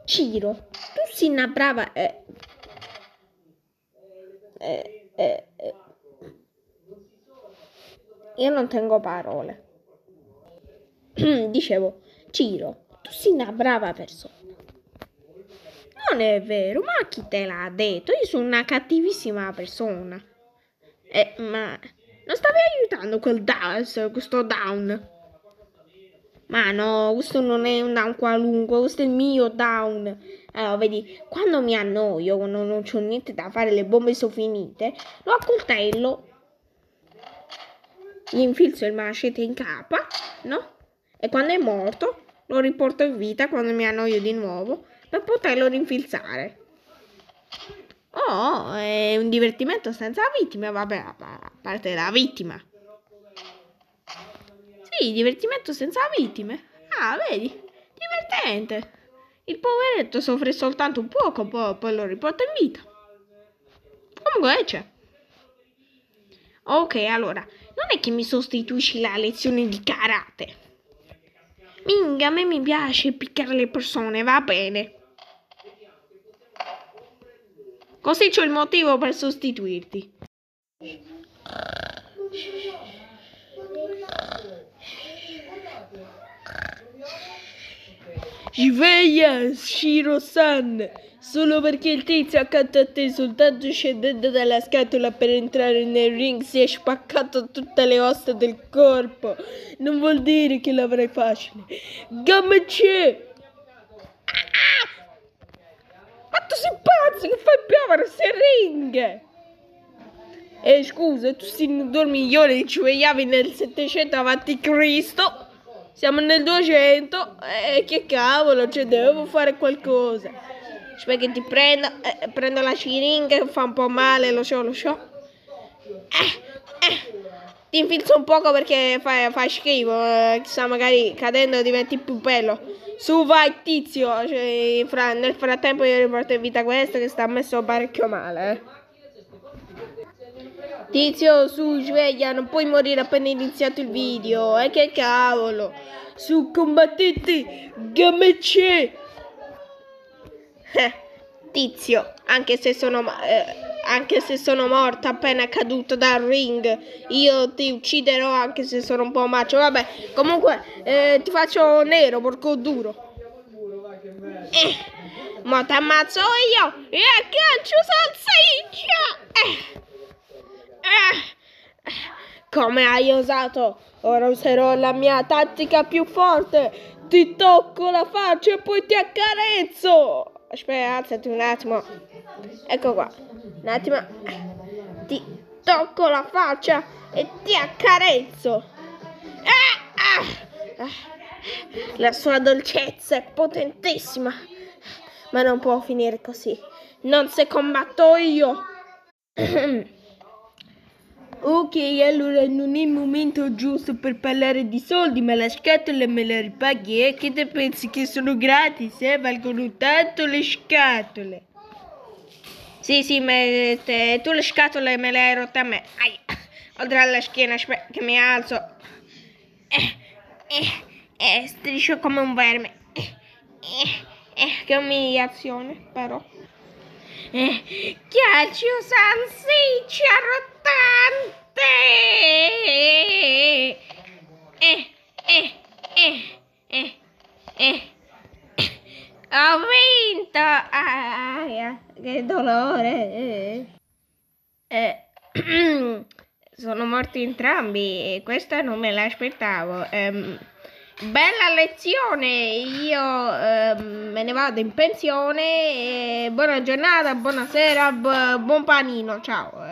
Ciro, tu sei una brava... Io non tengo parole. Dicevo, Ciro, tu sei una brava persona. Non è vero, ma chi te l'ha detto? Io sono una cattivissima persona. Ma non stavi aiutando questo down? Ma no, questo non è un down qualunque, questo è il mio down. Allora, vedi, quando mi annoio, quando non c'ho niente da fare, le bombe sono finite, lo accoltello, gli infilzo il macete in capa, no? E quando è morto, lo riporto in vita quando mi annoio di nuovo, per poterlo rinfilzare. Oh, è un divertimento senza vittime, vabbè, a parte la vittima. Sì, divertimento senza vittime. Ah, vedi? Divertente. Il poveretto soffre soltanto un poco, poi lo riporta in vita. Comunque c'è. Ok, allora, non è che mi sostituisci la lezione di karate. Minga, a me mi piace piccare le persone, va bene. Così c'ho il motivo per sostituirti. Sveglia, Shiro-san! Solo perché il tizio accanto a te, soltanto scendendo dalla scatola per entrare nel ring, si è spaccato tutte le ossa del corpo. Non vuol dire che l'avrai facile. Gammace! Ma tu sei pazzo che fai piovere se ring! Scusa, tu sei un dormiglione che ci svegliavi nel 700 avanti Cristo. Siamo nel 200 che cavolo, cioè devo fare qualcosa. Aspetta che ti prendo la siringa che fa un po' male, lo so. Ti infilzo un poco perché fa schifo, chissà magari cadendo diventi più bello. Su vai tizio, cioè, nel frattempo io riporto in vita questo che sta messo parecchio male. Tizio, su, sveglia, non puoi morire appena iniziato il video, che cavolo. Su, combattete, gamece. Tizio, anche se sono morta appena caduto dal ring, io ti ucciderò anche se sono un po' macio. Vabbè, comunque, ti faccio nero, porco duro. Ma ti ammazzo io e calcio salsiccia. Come hai osato? Ora userò la mia tattica più forte. Ti tocco la faccia e poi ti accarezzo. Aspetta, alzati un attimo. Ecco qua. Un attimo. Ti tocco la faccia e ti accarezzo. La sua dolcezza è potentissima. Ma non può finire così. Non se combatto io. Ok, allora non è il momento giusto per parlare di soldi, ma la scatola me la ripaghi, Che te pensi che sono gratis, Valgono tanto le scatole. Sì, ma tu le scatole me le hai rotte a me. Oltre alla schiena, aspetta che mi alzo. Striscio come un verme. Che umiliazione, però. Calcio salsiccia rottante. Ho vinto. Che dolore. Sono morti entrambi e questa non me l'aspettavo. Bella lezione, io me ne vado in pensione. Buona giornata, buonasera, buon panino, ciao.